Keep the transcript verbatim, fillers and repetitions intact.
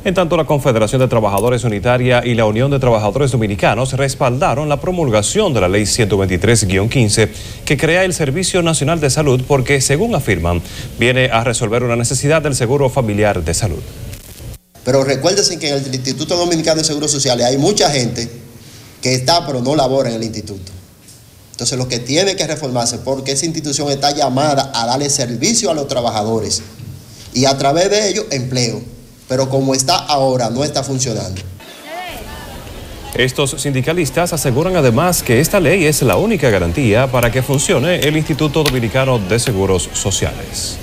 En tanto, la Confederación de Trabajadores Unitaria y la Unión de Trabajadores Dominicanos respaldaron la promulgación de la Ley ciento veintitrés guión quince que crea el Servicio Nacional de Salud porque, según afirman, viene a resolver una necesidad del Seguro Familiar de Salud. Pero recuérdense que en el Instituto Dominicano de Seguros Sociales hay mucha gente que está pero no labora en el instituto. Entonces lo que tiene que reformarse, porque esa institución está llamada a darle servicio a los trabajadores y a través de ello empleo. Pero como está ahora, no está funcionando. Estos sindicalistas aseguran además que esta ley es la única garantía para que funcione el Instituto Dominicano de Seguros Sociales.